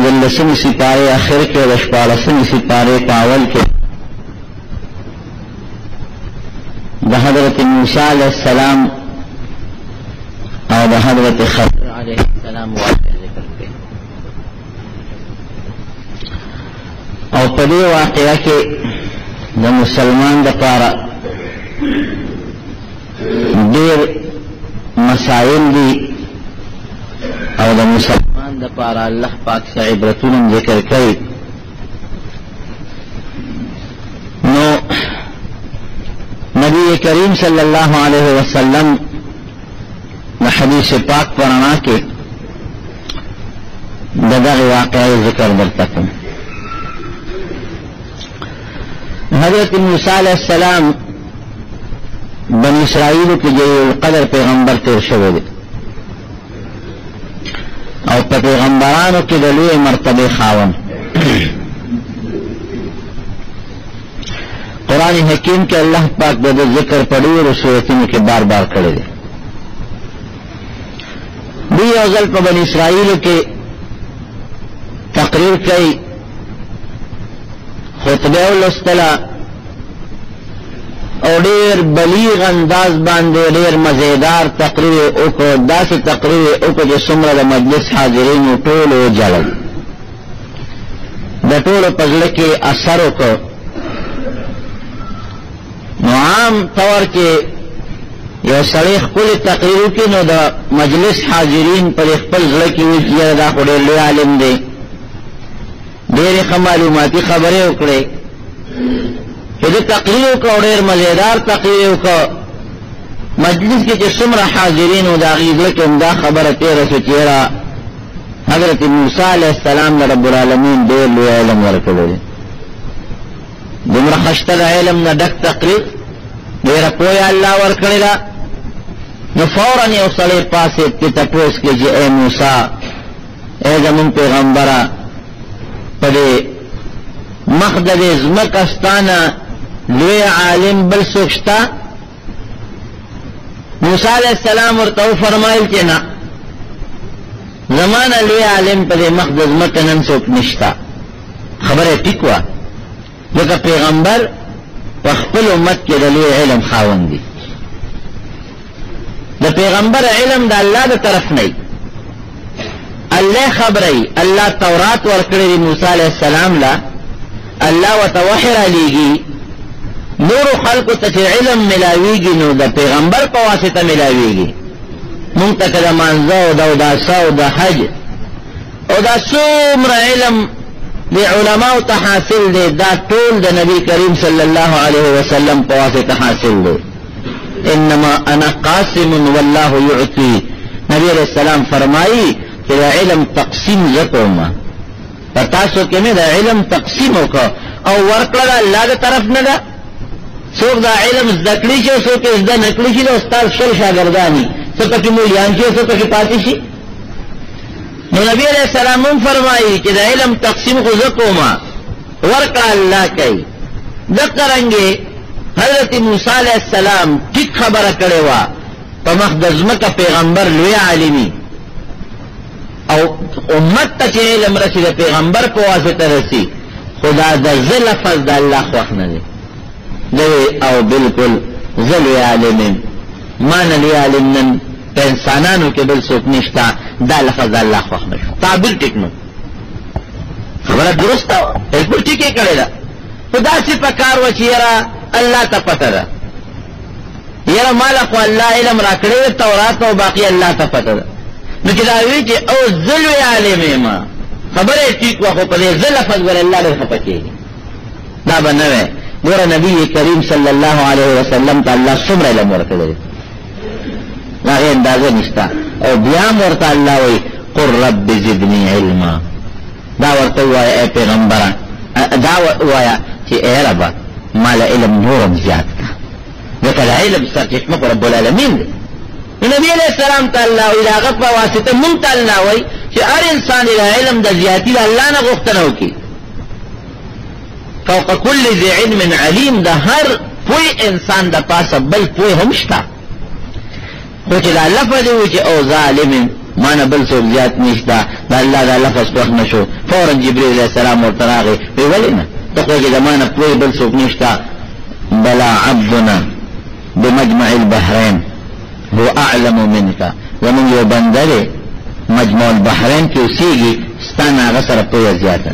دلسم سپارے آخر کے رشپارسم سپارے پاول کے دا حضرت موسیٰ علیہ السلام اور دا حضرت خضر علیہ السلام واقع ذکر کے اور پدی واقعہ کے دا مسلمان دا پارا دیر مسائل دی اور دا مسلمان دا پارا اللہ پاک سے عبرتون ذکر کئی نو نبی کریم صلی اللہ علیہ وسلم حدیث پاک پرانا کے دغه واقعہ ذکر درتکم حضرت موسیٰ علیہ السلام بنی اسرائیل کے جو قدر پیغمبر تیر شوه دي او په پیغمبرانو کې د لوی مرتبه خاوند قرآن حکیم کے اللہ پاک د ذکر پڑھی اور سورتوں کے بار بار کړی دی دی اوزل په بنی اسرائیل کې تقریر کوي خطبه ولستلا او ډیر بلیغ انداز باندې ډیر مزیدار تقریر وکړ داسې تقریر وکړ چې څومره د مجلس حاضرین ټول وجلل د ټول په ځل کې اثر وکړ نو عام طور کې یو سړی خپل تقریر کې نو د مجلس حاضرین پر خپل ځل کې وی چې دا خو ډېر لوی عالم دی ډېر معلوماتي خبرې وکړي چې د تقریر کو ډېر مزیدار تقریر کو مجلس کې چې څومره حاضرین او دا غیږ کې دا خبره تیر شو چې حضرت موسی علیہ السلام رب العالمین ډېر لوی علم ورکړي دومره خشته علم نه ډک تقریر ډېر پوهه الله ورکړي دا نو فوراً یو سړی پاسه کې تپوس کې چې اے موسی اے زمون پیغمبره پدې مخدد زمکستانه لوی عالم بل سوچتا موسی علیہ السلام ورته فرمایل چې نه زمانہ لوی عالم پدې مخدد مکنن څوک نشتا خبره ټیک وا لکه پیغمبر وخپل امت کې د لوی علم خاوند دي د پیغمبر علم د الله د طرف نه الله خبري الله تورات ورکړي موسی علیہ السلام لا الله وتوحر علیږي نور خلق ته علم ملاویږي نو د پیغمبر په واسطه ملاویږي مونږ ته د مانزه او د داسو د حج او د څومره علم لعلماء تحاصل دي دا ټول د نبی کریم صلی الله علیه وسلم په واسطه حاصل دي انما انا قاسم والله يعطي نبی علیہ السلام فرمایي چې علم تقسیم زکوما پتاسو کې مې د علم تقسیم وکړ او ورکړه الله د طرف نه ده څوک دا علم ذکلی شي څوک زده نکلی شي د استاد شل شاګردانی څوک چې مولیان شي څوک چې پاتې شي نو نبی علیہ السلام فرمایي چې د علم تقسیم خو زکوما ورکړه الله کوي ذکرانګي حضرت موسی علیہ السلام ټیک خبره کړې و په مقدس مکه پیغمبر لوی عالمي او امت ته علم رسید پیغمبر په واسطه رسی خدا د لفظ د الله خو نه دی او بالکل زلوی عالمین مان لی عالمن په انسانانو کې بل څوک نشتا دا لفظ الله خو نه تعبیر ټیک نو خبره درسته بالکل ټیک کړی دا خدا سي په کار و چیرې الله ته پته ده یره مال خو الله علم را کړی تورات او باقی الله ته پته ده نو چې دا وی چې او زلوی عالم ما خبره ټیک واخو په دې زلفظ ور الله له خپکه دا بنوي ګور نبی کریم صلی الله علیه وسلم ته الله څومره علم ورکړي دا اندازه نشتا او بیا ورته الله وی قر رب زدنی علما دا ورته وای اے پیغمبر دا وایا چې اے رب مال علم نورم زیات کا وکړه علم سرچشمه رب العالمین دی نبی علیہ السلام تعالی او علاقه په واسطه مونږ تعالی وای چې هر انسان د علم د زیاتی الله نه غوښتنه وکړي فوق كل ذي علم علیم د هر پوی انسان د پاسه بل پوی هم شته خو چې دا لفظ وي چې او ظالم معنی بل څه زیات نشته د دا الله دا لفظ خوښ نشو فورا جبريل علیہ السلام ورته راغی وی ولې نه ته خو چې زمانه پوهې بل څوک نشته بلا عبدنا بمجمع البحرين هو اعلم منك ومن یو بندر مجمع البحرين کې اوسېږي ستانه هغه سره پوهه زیاته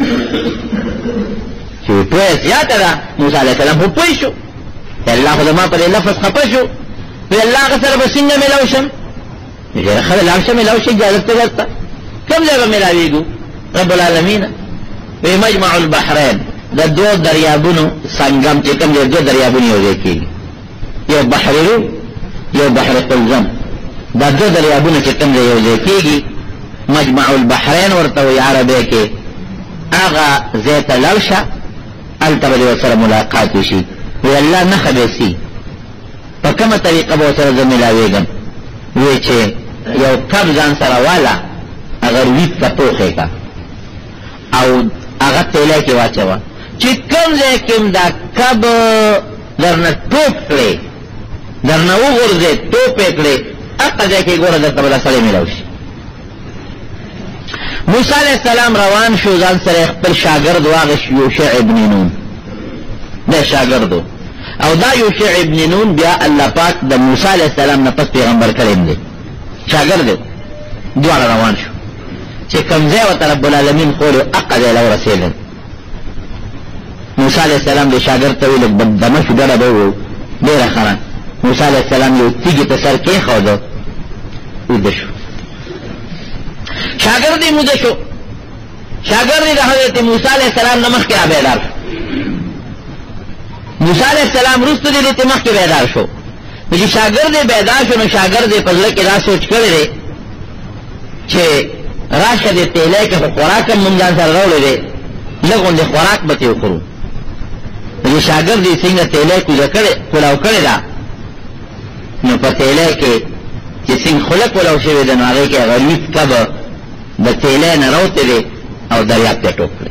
چې پوهه زیاته ده موسی علیہ السلام خو پوه شو الله خو ما په لفظ خپه شو وی الله هغه سره به څنګه ملاو شم یې خلک لاړ شم ملاو شي اجازه ته ورته کوم ځای به ملاویږو رب العالمین وی مجمع البحرين د دوه دریابونو سنگم چې کوم دي دوه دریابونه یو ځای کېږي یو بحر رو یو بحر قلزم دا دوه دریابونه چې کوم یو ځای کېږي مجمع البحرين ورته وی عربی کې هغه ځای ته لاړ شه هلته به سره ملاقات وشي وی الله نه خبرسي په کومه طریقه به سره زه ملاویږم وی چې یو کب ځان سره والا اگر ویت کا پوخې کا او هغه تیله کې واچوه چې کوم ځای کې دا کب درنه ټوپ کړي درنه وغورځي ټوپ کړي هغه ځای کې ګوره درته بل سره ملاو شي موسی علیہ السلام روان شو ځان سره خپل شاګرد واغش یوشع ابن نون دا شاګردو او دا یوشع ابن نون بیا الله پاک د موسی علیہ السلام نه پس پیغمبر کړي دی شاګرد دواړه روان شو چې کمزه و رب العالمین خور اقد له رسول موسی علیہ السلام د شاګرد ته ویل دمه شو ډېر به ډېر خره موسی علیہ السلام یو تیګ ته سر کې خو ده ودشو شاګرد یې مودشو شاګرد د حضرت موسی علیہ السلام نمخ کې بیدار موسی علیہ السلام رست دې ته مخ کې بیدار شو چې شاګرد بیدار شو نو شاګرد په ځل کې را سوچ کړی چې راشه دې تیلې کې خوراک مونږ سره راولې لګون دې خوراک به ته وکړو چې شاګرد دې څنګه تیلې کولاو کړی دا نو په تیلې کې چې څنګه خلق کولاو شوی د ناره کې غلیظ کب د تیلې نه راوته دي او دریاب ته ټوکړي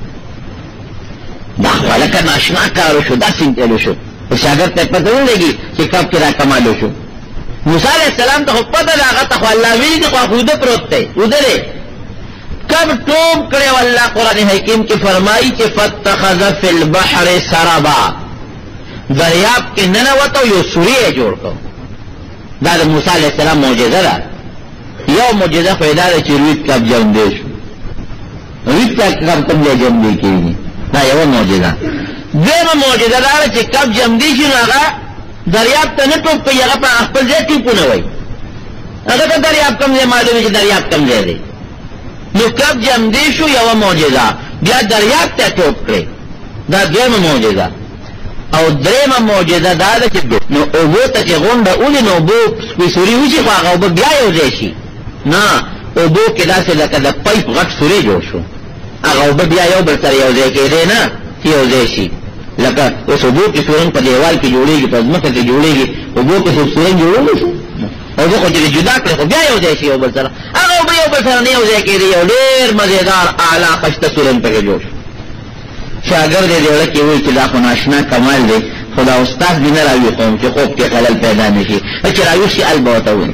دا ولکه ناشنا کارو شو دا څنګه شو شاګرد ته پته ولګي چې کب کې را کمالو شو موسی علیہ السلام ته پته راغله ته الله ویل چې خو خود پروت دی ودره کب ټوب کړي والله قران حکیم کې فرمایي چې فتخذ فی البحر سربا دریاب کې نه وته یو سوریه جوړ کړ دا د موسی علیہ السلام معجزه ده یو معجزه پیدا ده چې رویت کب جوړ دی شو رویت کب تم له جوړ دی کېږي دا یو معجزه دغه معجزه ده چې کب جوړ دی شي هغه دریاب ته نه ټوپ کوي هغه په خپل ځای ټوپونه وای هغه ته دریاب کم ځای معلومه چې دریاب کم ځای دی نو کب جوړ دی شو یو معجزه بیا دریاب ته ټوپ کړي دا دویمه معجزه او دریمه معجزه دا ده چې نو اوبو ته چې غونډه اولي نو اوبو سپیسوري وشي خو هغه اوبه بیا یو ځای شي نه اوبو کې داسې لکه د پایپ غټ سوري جوړ شو هغه اوبه بیا یو بل سره یو ځای کېدی نه چې یو ځای شي لکه اوس اوبو کې سورن په دیوال کې جوړېږي په ځمکه کې جوړېږي اوبو کې سورن جوړول شو اوبو خو چې جدا کړي خو بیا یو ځای شي یو بل سره هغه اوبه یو بل سره نه یو ځای کېدی یو ډېر مزېدار اعلی خشته سورن پکې جوړ شو شاګرد دې ورکه وی چې دا خو ناشنا کمال دی خدا استاد دې نه راوي قوم چې خوب کې خلل پیدا نشي چې راوي شي البته وي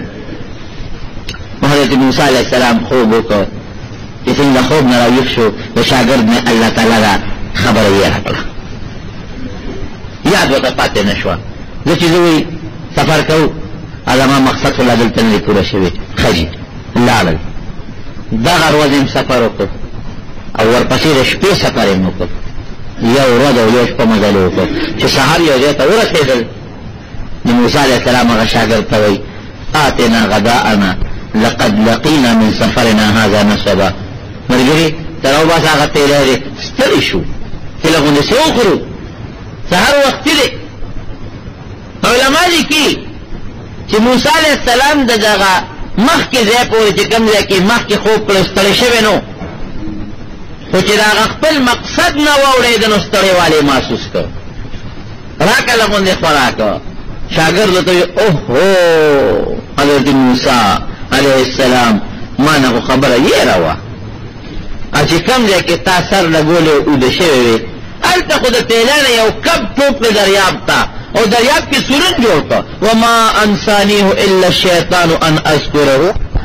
حضرت موسی علیہ السلام خوب وکړ چې څنګه خوب نه راوي شو د شاګرد نه الله تعالی دا خبره یې راکړه یاد وته پاتې نشو زه چې زوی سفر کوم علامه مقصد الله دلته نه پوره شوی خجی لاړل دا غروزم سفر وکړ او ورپسې د شپې سفر یې وکړ یو ورځ او یو شپه مزل وکړ چې سهار یو ځای ته ورسېدل نو موسی علیہ السلام هغه شاګرد ته وایي آتنا غداءنا لقد لقينا من سفرنا هذا نصبا مرګري تر اوبه هغه تیلې ستړي شو چې لغونه څه وکړو سهار وخت دی علماء لیکي چې موسی علیہ السلام دغه مخکې ځای پورې چې کوم ځای کې مخکې خوب کړو ستړي شوی نو خو چې دا خپل مقصد نه واورېد نو ستړی والی محسوس کړ راکه لغونې خوراک شاګرد ته اوهو حضرت موسی علیہ السلام ما نه خبره یې راوه چې کوم ځای کې تا سر لګولې اوده شوی وي هلته خو د تیلانه یو کب ټوپ کړ دریاب ته او دریاب کې سورن جوړ کړ وما انسانیه الا الشیطان ان اذکره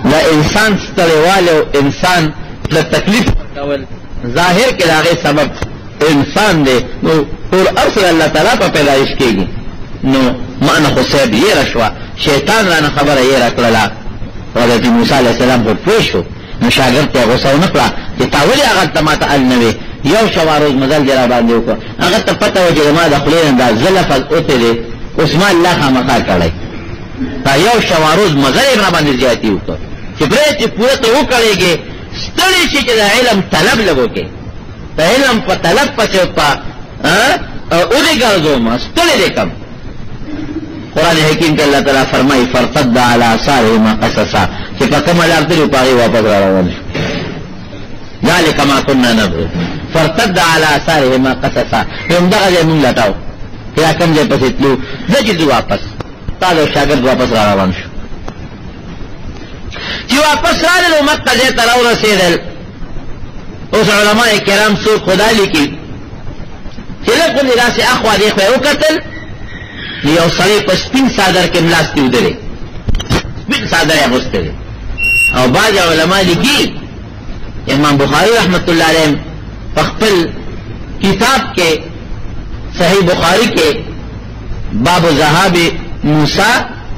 دا انسان ستړیواله او انسان له تکلیف ورکول ظاهر کې د هغې سبب انسان دی نو ټول اصل الله تعالی په پیدایش کېږي نو معنی خو صاحب یېره شوه شیطان رانه خبره یېره کړله حضرت موسی علیه السلام خو پوه شو نو شاګرد ته یې غوسه ونه کړه چې تا ولې هغلته ما ته ال نه وې یو شوه روز مزل دې را باندې وکړه هغه ته پته وه چې زما د خولې نه دا زه لفظ اوتې دی اوس ما الله خامخا کړی دا یو شوه روز مزل یې را باندې زیاتي وکړه چې پرې چې پوره ته وکړېږې ستړی شي چې د علم طلب لږ وکړې د علم په طلب پسې په اودې ګرځوم ستړی دی کم قرآن حکیم کې الله تعالی فرمایي فرتد علی آثارهما قصصا چې په کومه لار تللي په هغې واپس را روان شو ذلک ما كنا نبغي فرتد على آثارهما قصصا همدغه ځای مونږ لټاو چې دا کوم ځای پسې تلو زه چې ځو واپس تا د شاګرد واپس را روان شو چې واپس رالل مکه ځای ته راورسېدل اوس علماء کرام څوک خدا لیکي چې لږ غوندې داسې اخوا دېخوا یې وکتل یو سړی په سپین څادر کې ملاستې ودرې سپین څادر یې اغوستی دی او بعض علما لیکي امام بخاری رحمت اللہ علیہ خپل کتاب کے صحیح بخاری کے باب ذهاب موسی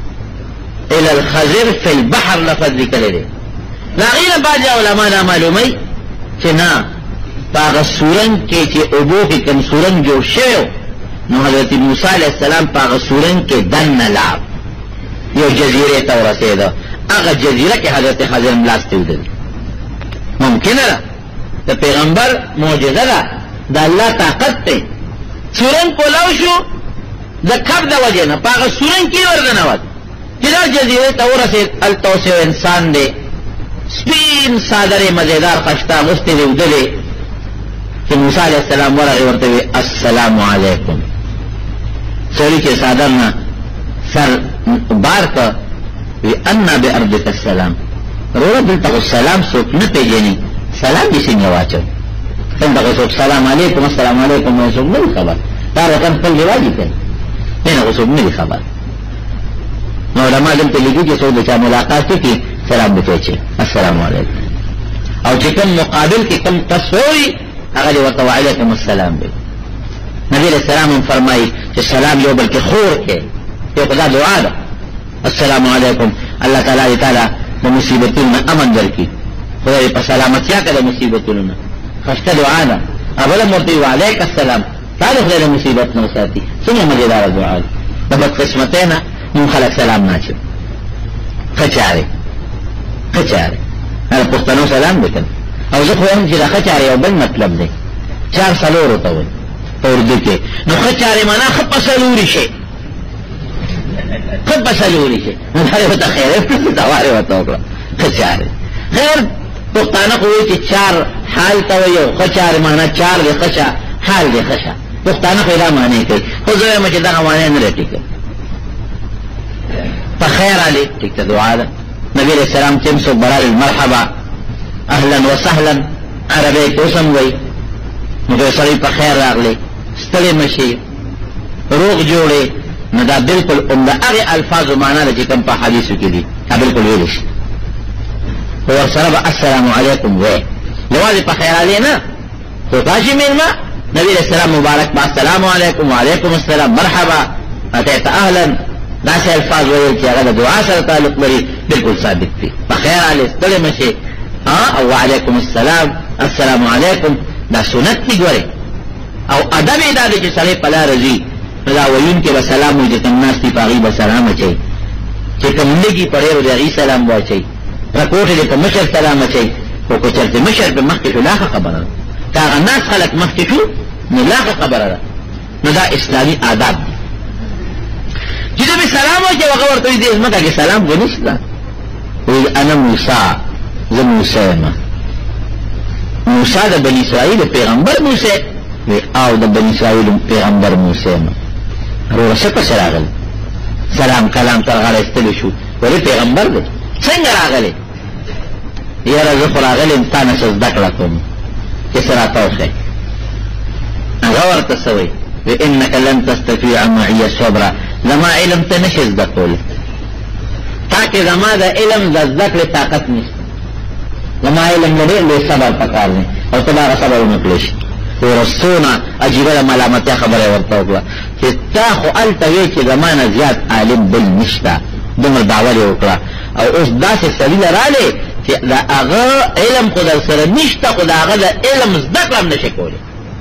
الى الخضر فی البحر لفظ ذکر دے لاغیر بعض علماء نا معلومی کہ نا پاغ سورنگ کے چے ابو کی کم سورنگ جو شیو نو حضرت موسی علیہ السلام پاغ سورنگ کے دن نلاب یہ جزیرے تو رسیدہ اغا جزیرہ کے حضرت خضر ملاستے ادھر ممکنه ده د پیغمبر معجزه ده د الله طاقت دی سورنګ کولاو شو د کب د وجه نه په هغه سورنګ کې ورننوت چې دا جزیرې ته ورسېد هلته اوس یو انسان دی سپین څادرې مزېدار خشته اغوستې دی ودلې چې موسی علیه السلام ورغې ورته وی السلام علیکم سړي چې څادر نه سر بار که وی انا بارضک السلام روڑا دلتا خو سلام سوک نه پیجنی سلام دی څنګه واچو څنګه خو سوک سلام علیکم السلام علیکم نو سوک نه خبر دا رقم خپل رواجی کوي نه خو سوک نه خبر نو علماء دلته لیکي چې څوک د ملاقات کې سلام وکړي السلام علیکم او چې کوم مقابل کې کوم تصویری هغه ورته وعلیکم السلام دی نبی علیہ السلام فرمایي چې سلام یو بلکې خور کې یو خدای دعا ده السلام علیکم الله تعالی د مصیبتونو امن درکړي خدای په سلامتیا کې د مصیبتونو خسته دعا ده اوله مرتي وعليك السلام تعالی خدای د مصیبت نه ساتي څنګه مزیدار دعا ده د قسمتینا من خلق سلام ناچو خچاره هر پښتنو سلام وکړ او زه خو هم چې د خچاره یو بل مطلب دی چار سلور ته وي په اردو کې نو خچاره معنا خپسلوري شي خب بسلوری شي دا یو ته خیر دا واره وته وکړه خچاره خیر پښتانه کوي چې چار حال ته یو خچاره معنا چار دی خشا حال دی خشا پښتانه پیدا معنی کوي خو زه مې دا معنی نه لټی کوي په خیر علی ټیک دعا ده نبی علیہ السلام چې سو برال المرحبا اهلا وسهلا عربی کوسم وای نو سړی په خیر راغلی ستړي مشي روغ جوړي نو دا بالکل عمده هغه الفاظ معنا د کوم په حدیثو کې دي دا بالکل ویل شي هو سره السلام علیکم و لوازم په خیر علینا تو تاسو مېلمه نبی رسول الله مبارک با السلام علیکم وعلیکم السلام مرحبا اتیت اهلا دا څه الفاظ ویل چې هغه دعا سره تعلق لري بالکل ثابت دي په خیر علی ستړي مشي او وعلیکم السلام السلام علیکم دا سنت دی ګوره او ادب دا چې سړی په لار رضی دا وین کې سلام او جتن ناس دی پاغي به سلام اچي چې کومږي پړې ورغي سلام واچي رکوټ دې کوم مشر سلام اچي او کو چرته مشر په مخ کې لاخه خبره دا الناس خلق مخ کې شو نو لاخه خبره نو دا اسلامي آداب دي چې دې سلام واچي هغه ورته دې اسمه کې سلام ونیسلا وی انا موسی زه موسی موسی د بنی اسرائیل پیغمبر موسی وی او د بنی اسرائیل پیغمبر موسی رو رسپا سراغل سلام کلام ترغال استلو شو ولی پیغمبر دی څنګه راغلی یاره زه خو راغلی انسان سزده کړه چې سره توخی هغه ورته څه وی انک لن تستطيع معي صبرا لما علم ته نشي زده کولی تاکہ زما دا علم دا ذکر طاقت نشتا زما علم لدے لے صبر پکار دیں اور تبارا صبر نکلش ورسونا عجیبہ دا ملامتیا خبر ورطا اکلا کہ تا خو التوی چی زمانا زیاد عالم بل نشتا دمر دعولی اکلا او اس دا سے سبیل را لے کہ دا اغا علم خود سر نشتا خود اغا دا علم ازدکلم نشے کولے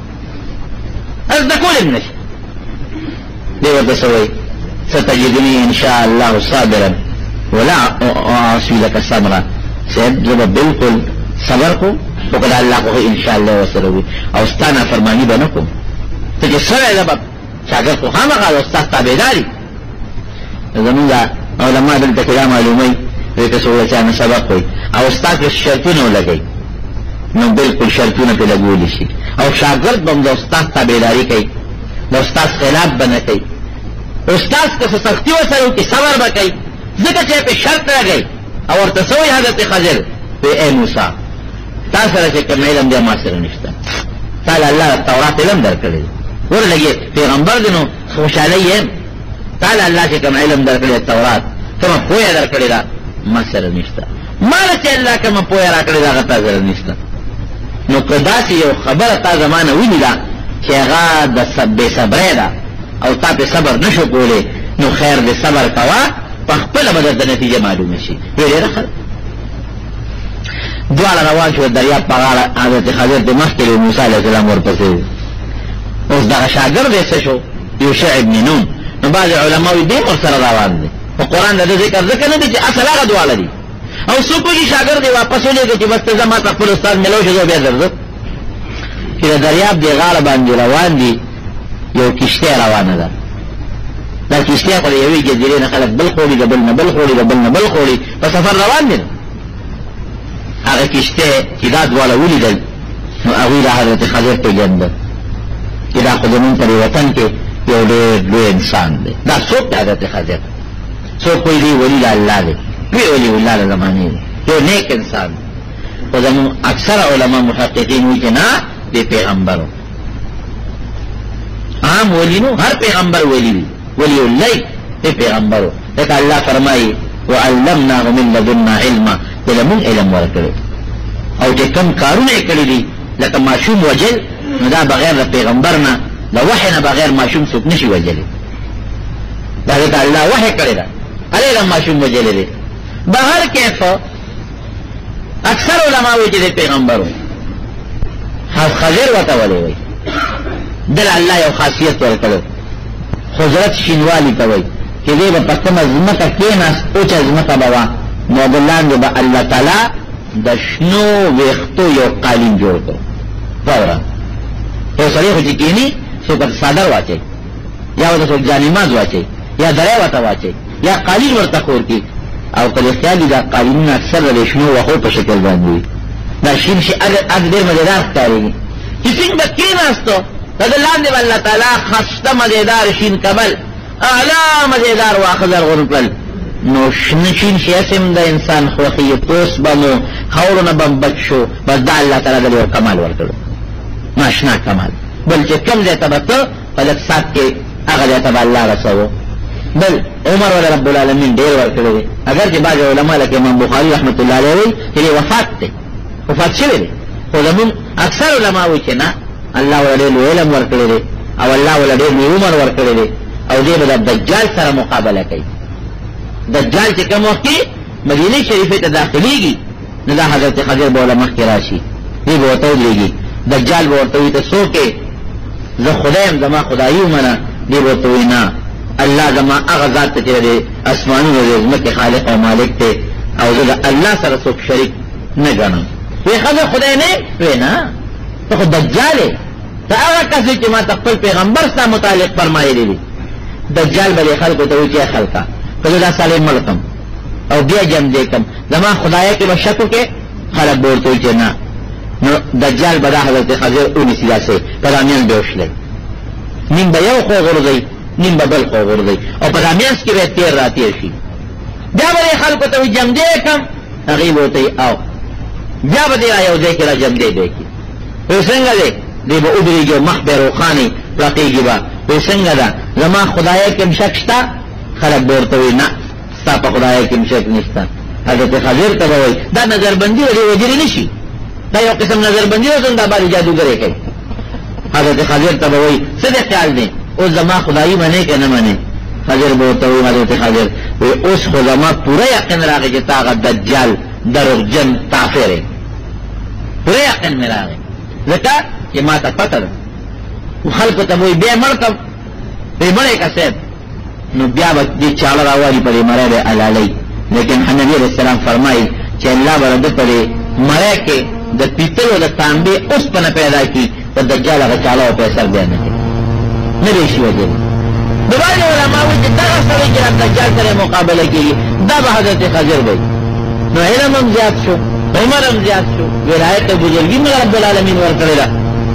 ازدکولم نشے دیو دسوئی ستجدنی انشاءاللہ صابرا ولا اعصی لک صبرا سید جب بالکل صبر کو وقد اللہ کو انشاءاللہ وسروی او استانا فرمانی بنکو تو جس سوئے جب شاگر کو خام اقال استاذ تابیداری زمین دا علماء دلتا کلا معلومی ویکا سوئے چاہنا سبق ہوئی او استاذ کے شرطونو لگئی نو بالکل شرطونو پہ لگولی شی او شاگرد بم دا استاذ تابیداری کئی دا استاذ خلاف بنکئی استاذ کس سختی وسرو کی صبر بکئی ذکر چاہے پہ شرط لگئی اور تسوئی حضرت خضر پہ اے موسیٰ تا سره چې کوم علم دی ما سره نشته تعالی الله تورات علم درکړي ورلګي پیغمبر دینو خوشاله یې تعالی الله چې کوم علم درکړي تورات کوم پوهه درکړي دا ما سره نشته مال چې الله کوم پوهه راکړي دا غته سره نشته نو کدا چې یو خبره تا زمانه ویني دا چې هغه د سبې صبر دا او تا په صبر نشو کولې نو خیر دې صبر کوا په خپل مدد د نتیجه معلومه شي ویل راخل دوال روان شو دریاب پاغالا حضرت خضر دی مخکل موسیٰ علیہ السلام ورپسی اس دا شاگرد ایسا شو یوشع ابن نون نو بعض علماوی دیم ورسر روان دی و قرآن دا ذکر ندی چی اصل آغا دوالا دی او سوکو جی شاگرد دی واپس ہو لے گا چی بس تزا تقبل استاد ملو شدو بیا زرزد چی دا دریاب دی غالبان دی روان دی یو کشتی روان دا دا کشتی اقل یوی جزیرین خلق بل خوڑی پس سفر روان دی هغه کشته چې دا دواله ولیدل نو هغوی د حضرت خضر پېژندل چې دا خو زمونږ په وطن کې یو ډېر لوی انسان دی دا څوک دی حضرت خضر څوک وایي دی ولی د الله دی لوی ولی الله د زمانې دی یو نیک انسان خو زمونږ اکثر علما محققین وایي چې نه دی پیغمبر عام ولی نو هر پیغمبر ولی دی ولی الله دی پیغمبر لکه الله فرمایي وعلمناه من لدنا علما علمون علم ورکړي او چې کم کارونه کړی دي لکه معصوم وجل نو دا بغیر د پیغمبر نه د وحی نه بغیر معصوم څوک نشي وجلی دا ته الله وحی کړی دا علم معصوم وجل دي بهر کیف اکثر علما وایي چې پیغمبرو خضر وته ولي وایي دل الله یو خاصیت ورکړو حضرت شینوالی کوي چې دې په پښتنه زمته کې ناس او چې زمته بوا نو دلان دې به الله تعالی د شنو وختو یو قالین جوړ کړ فورا یو سړی خو چې کینی څو په صادر واچي یا د څو جانماز واچي یا درې وته واچي یا قالین ورته خور کی او په خیال دا قالین اکثر د شنو وخو په شکل باندې دا شین شي اګ ډېر مزیدار ښکاري چې څنګه کیناستو دلان دې الله تعالی خسته مزیدار شین کمل اعلی مزیدار واخذر غرقل نو شنشین شیاسم دا انسان خوخی پوس بمو خورنا بم بچو بس دا اللہ تعالی دلیو کمال ورکلو ناشنا کمال بلچہ کم دیتا بطو فلک ساتھ کے اغا دیتا با اللہ رسو بل عمر والا رب العالمین دیر ورکلو دے اگر چی باج علماء لکہ امام بخاری رحمت اللہ علیہ وی تیلی وفات شوی دے علمون اکثر علماء وی چنا اللہ والا دیر علم ورکلو دے او اللہ والا دیر عمر ورکلو دے او دے بدا دجال سر مقابلہ کئی دجال چې کوم وخت مدینه شریفه ته داخليږي نو دا حضرت خضر بوله مخکې راشي دی به ورته ودرېږي دجال به ورته وي ته څوک یې زه خدایم زما خدایي ومنه دی به ورته وي نه الله زما هغه ذات ته چې د اسمانونو د ځمکې خالق او مالک دی او زه د الله سره څوک شریک نه ګڼم وی خضر خدای نه وی نه ته خو دجال یې ته هغه کس چې ما ته خپل پیغمبر ستا متعلق فرمایلی دی دجال به خلکو ته وي چې خلکه کله دا سالم ملکم او بیا جم دیکم زما خدای کې بشکو کې خلک بولته چې نه نو دجال بدا حضرت خضر اونی سیاسه پرامیان بیوشلی نیم به یو خو غرزی نیم به بل خو غرزی او پرامیانس کې به تیر را تیر شي بیا به خلکو ته جم دیکم هغه بولته او بیا به یو ځای کې را جم دیکي وسنګ دی به ودریږي مخ به روخاني راقیږي با وسنګ دا زما خدای کې شک شتا خلق بورته وي نه ستا په خدای کې شک نشته. حضرت خضر ته وایي دا نظربندي ولې وجري نشي، دا یو قسم نظربندي ده، دا باندې جادوګري کوي. حضرت خضر ته وایي څه دې خیال دی او زما خدای منې که نه منې؟ خضر به ورته وایي حضرت خضر وایي اوس خو زما پوره یقین راغی چې تا هغه دجال دروغجن کافر یې، پوره یقین مې راغی ځکه چې ما ته پته ده. خلکو ته وایي بیا مړ کم وایي مړی که صاحب نو بیا به دې چاړه راوالي په دې مړی به حلالوي. لیکن نبی علیہ السلام فرمایي چې الله به د په دې مړی کې د پیتل او د تانبې اوسپنه پیدا کړي په دجال هغه چاړه او پیسر بیا نه کوي، نه دی شي وجلی. د بعضې علما وایي چې دغه سړی چې دجال سره مقابله کېږي دا به حضرت خضر وایي. نو علم هم زیات شو، عمر هم زیات شو، ولایت او بزرګي مې رب العالمین ورکړې ده.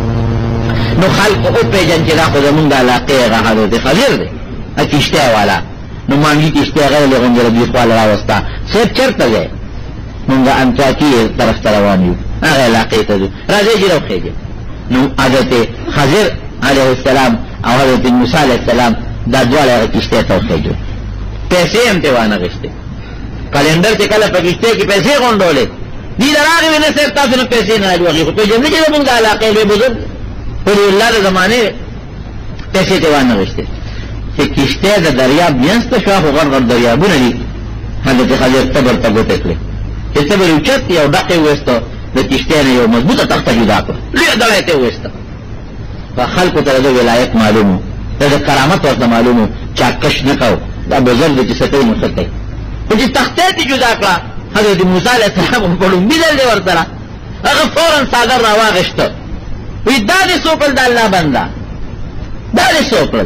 نو خلق وپېژن چې دا خو زمونږ د علاقې هغه حضرت خضر دی، کشتۍ والا. نو مانګي کشتۍ هغه له غونډې رضی خواله راوسته. صاحب چېرته دی؟ مونږ انطاکي طرف ته روان یو، هغه علاقې ته ځو، راځئ چې راوخېږئ. نو حضرت خضر علیه السلام او حضرت موسی علیه السلام دا دواړه هغه کشتۍ ته وخېږو. پیسې هم ترې وانهغېستې، کلنډر چې کله په کشتۍ کې پیسې غونډولې دي له راغې وې نه صاحب تاسو نه پیسې نه راجوغې، خو پېژندې چې زمونږ د علاقې لوی بزرګ ولی الله د زمانې پیسې ترې وانهغېستې. چې کشتۍ د دریاب منځ ته شوه، خو غټ غټ دریابونه دي. حضرت خضر تبر ته ګوتې کړې چې تبر یې اوچت یو ډق یې وویسته، د کشتۍ نه یو مضبوطه تخته جدا کړه، لویه دړه یې ته وویسته. په خلکو ته د ولایت معلوم و، د کرامت ورته معلوم و، چا کش نه کو، دا بزرګ دی چې څه کوي نو ښه کوي. خو چې تخته یې جدا کړه حضرت موسی علیه السلام په لومبي ځل دی ورسره، هغه فورا څادر راواغېسته، وایي دا دې څو کړل د الله بنده، دا دې څو کړل.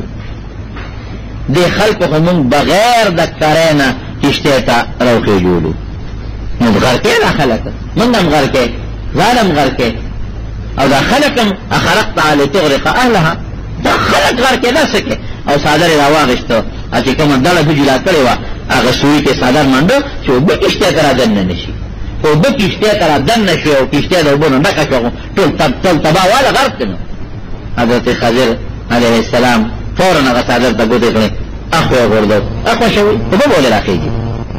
دې خلکو خو مونږ بغیر د کرۍ نه کشتۍ ته راوخېږولو. نو غرقې دا خلک مونږ هم غرقې، ځان هم غرقې، او دا خلک هم اخرقت لتغرق اهلها، دا خلک غرقې دا څه کې. او څادر یې راواغېسته، چې کومه ډله ده جدا کړې وه هغه سوري کې څادر منډه چې اوبه کشتۍ ته رادننه نه شي. اوبه کشتۍ ته رادننه شوې او کشتۍ د اوبو نه ډکه شوه، ټول تباه واله غرق دی. نو حضرت خضر علیه السلام فوراً هغه څادر ته ګوتې کړې، اخو یې غورځو، اخو شوي اوبه به ولې راخېږي.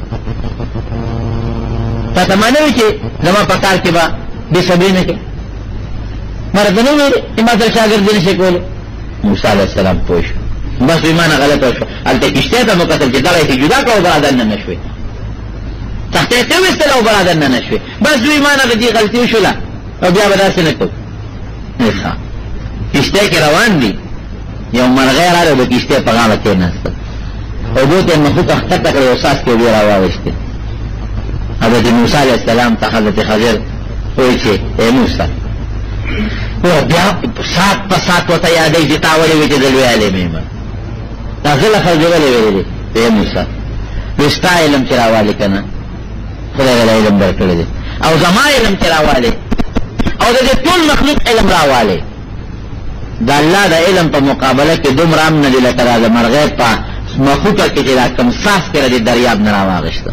تاته معلوم وي چې زما په کار کې به بې صبري نه کوي، ما راته نه ویلې چې ما سره شاګردي نه شي کولی. موسی علیه السلام پوه شو، بس ایمانه غلطه شو. هلته کشتۍ ته مو کتل چې دغه یې جدا کړه او به رادننه نه شوې، تختې یې ته ویستله او به رادننه نه شوې. بس دوی ایمانه دې غلطي وشوله او بیا به داسې نه کوو. ښه کشتۍ کې روان دي، یو مرغۍ راغی د کشتۍ په غاړه کېناسته، اوبو ته یې مخلوق ښکته کړې او څاڅکې اوبه یې راواویستې. حضرت موسی علیه السلام ته حضرت خضر وایي چې ای موسی، بیا سات په سات ورته یادوي چې تا ولې وایي چې زه لوی عالم یم، دا زه لفظ دې ولې ویلی دی؟ ای موسی وایي ستا علم چې راوالې که نه خدای له علم درکړی دی، او زما علم چې راوالې او د دې ټول مخلوق علم راوالې. د الله د علم په مقابله کې دومره هم نه دي لکه دا د مرغۍ په مخوټه کې چې دا کوم څاڅکی د دریاب نه راواغېسته.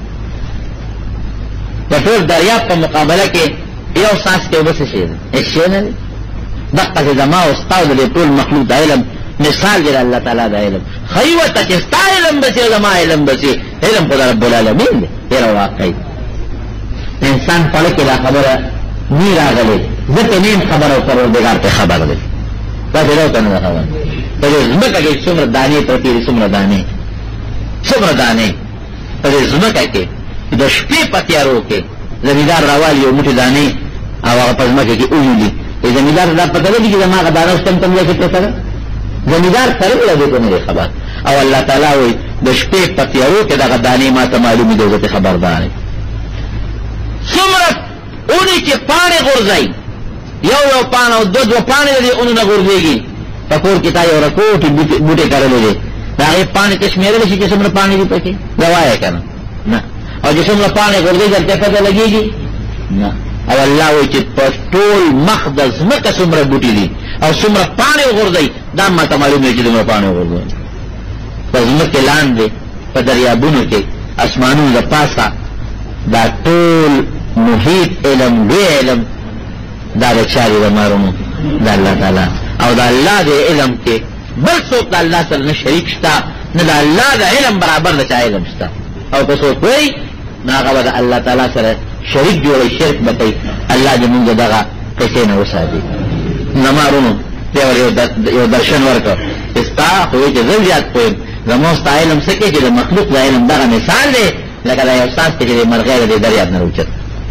د ټول دریاب په مقابله کې یو څاڅکی اوبه څه شی دی؟ هېڅ شی نه دی. دقسې زما او ستا او د دې ټول مخلوق د علم مثال دی د الله تعالی د علم. ښایي ورته چې ستا علم به چې زما علم به چې علم خو د رب العالمین دی، ډېره واقعي. انسان پړه کې دا خبره نی راغلې، ځکه نیم خبره او پروردګار ته خبر دی. دا دې راو کنه دا خبره په دې ځمکه کې څومره دانې پرتې دي، څومره دانې په دې ځمکه کې د شپې په تیارو کې زمیندار راوالي یو موټی دانې او هغه په ځمکه کې اولولي. زمیندار دا پته لګي چې زما هغه دانه اوس کوم ځای کې پرته ده، زمیندار سره له دې نه دی خبر. او الله تعالی وایي د شپې په تیارو کې دغه دانې ما ته معلومې دي، زه خبردار یم. څومره اونې چې پاڼې غورځوي، یو پاڼه او دو پاڼې د دې اونو نه غورځېږي. په کور کې تا یو رکوټې بوټې کرلې دي، د هغې پاڼې ته شمېرلی شي چې څومره پاڼې دي پکې؟ دا وایه که نه؟ او چې څومره پاڼې غورځېږي درته پته لګېږي؟ نه. او الله وایي چې په ټول مخ د ځمکه څومره بوټي دي او څومره پاڼې وغورځوي، دا هم ماته معلوم دی چې دومره پاڼې وغورځوي. په ځمکې لاندې په دریابونو کې اسمانونو د پاسه دا ټول محیط علم، لوی علم، دا د چا دی؟ د مارونو د الله تعالی. او د الله د علم کې بل څوک د الله سره نه شریک شته، نه د الله د علم برابر د چا علم شته. او که څوک وایي نو هغه به د الله تعالی سره شریک جوړوي، شرک به کوي. الله دې مونږ دغه قصې نه وساتي. نمارونو دی یو درشن ورکړ چې ستا خو وایي چې زه زیات پوهیم، زموږ ستا علم څه کوي چې د مخلوق د علم دغه مثال دی لکه دا یو ساس دی چې د مرغۍ د دریاب نه راوچت.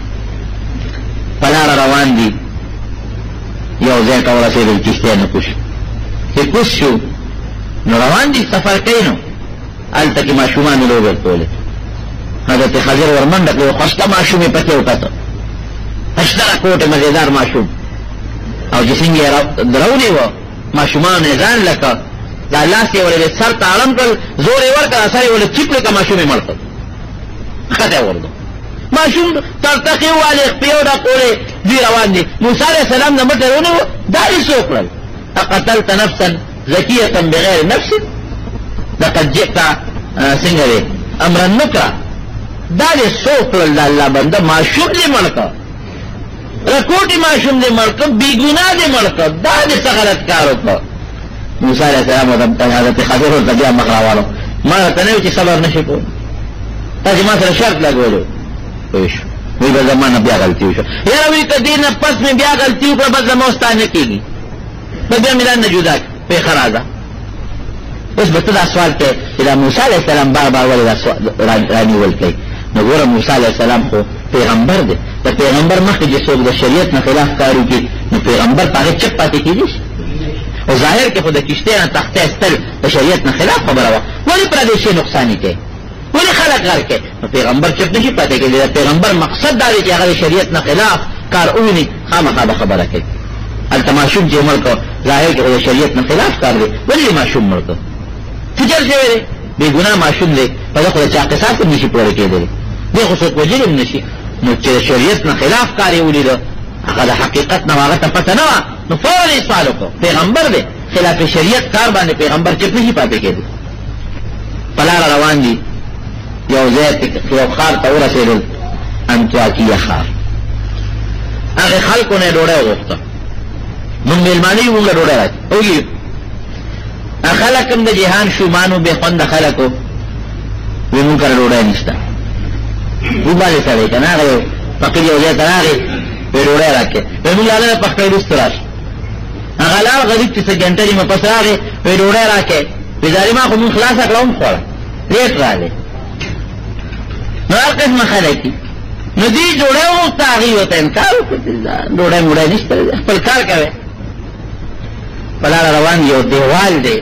په لاره روان دي، یو ځای ته ورسېدل، کښتۍ نه کوز چې کوز شو نو روان دي سفر کوي. نو هلته کې ماشومانو لوبې کولې. حضرت خضر ورمنډه کړې، خوشته ماشوم یې پکې وکته، اشتره کوټې مزېدار ماشوم، او چې څنګه یې درونې وه ماشومانو یې ځان لکه دا لاس یې ولې سر ته اړم کړل، زور یې ورکړ، اثر یې ولې چیپ لکه ماشوم یې مړ کړ، ښځه یې ورده. ماشوم ترتقې والې خپې وډکولې، دوی روان دي. موسی علیه السلام د مټې ونیو، دا یې څه وکړل؟ اقتلت نفسا زکیة بغیر نفس لقد جئت څنګه دی امرا نکرا. دا دې څه وکړل؟ د الله بنده ماشوم دې مړ کړ، رکوټي ماشوم دې مړ کړ، بې ګناه دې مړ کړ، دا دې څه غلط کار وکړ؟ موسی علیه السلام حضرت خضر ورته بیا مخ راواړو، ما ورته نه ویل چې صبر نشي کولی، تاسې ما سره شرط لګولو. پوه شو؟ وایي به زما نه بیا غلطي وشوه. یاره وایي که دې نه پس مې بیا غلطي وکړه بس زما او ستا نه کېږي، به بیا مې ځان نه جدا کړي، پېښه راځه. اوس به ته دا سوال کوې چې دا موسی علیه السلام بار بار ولې دا رانیول کوي؟ نو ګوره موسی علیه السلام خو پیغمبر دی، د پیغمبر مخکې چې څوک د شریعت نه خلاف کار وکړي نو پیغمبر په هغې چپ پاتې کېدی شي. او ظاهر کې خو د کښتۍ نه تخته ایستل د شریعت نه خلاف خبره وه، ولې پردی شی نقصاني کوي، ولې خلک غر کوي؟ نو پیغمبر چپ نشي پاتې کېدی. د پیغمبر مقصد دا دی چې هغه د شریعت نه خلاف کار وویني، خامخا به خبره کوي. هلته ماشوم چې مړ کړ، ظاهر کې خو د شریعت نه خلاف کار دی، ولې ماشوم مړ کړ؟ فجر شوی دی، بې ګناه ماشوم دی، په ده خو د چا قصاص هم نشي پوره کېدلی، دی خو څوک وژلی هم نشي. نو چې د شریعت نه خلاف کار یې ولیده، هغه د حقیقت نه هغه ته پته نه وه، نو فورا یې سوال وکړو. پیغمبر دی، خلاف شریعت کار باندې پیغمبر چپ نشي پاتې کېدی. په لاره روان دي، یو ځای یو ښار ته ورسېدل، انطاکیه ښار. هغې خلکو نه یې ډوډۍ وغوښته، مونږ مېلمانه یو، مونږ له ډوډۍ راکړي. وګورئ خلک هم د جهان شومانو بې خونده خلکو، وایي مونږ کره ډوډۍ نشته. وبالې سړی که نه، هغه یو فقیر یو ځای ته راغی، وایي ډوډۍ راکړې، وایي مونږ هلته پخکړی وروسته راشي. هغه لاړ غریب چې څه ګنټه نیمه پس راغی، وایي ډوډۍ راکړې، وایي ظالما خو مونږ خلاصه کړه هم خوړه، لیټ راغلی. نو هر قسمه خلک دي، نو دوی ډوډۍ وغوښته، هغوی ورته انکار وکړ چې ډوډۍ موډۍ نشته، خپل کار کوی. په لاره روان یو دیوال دی،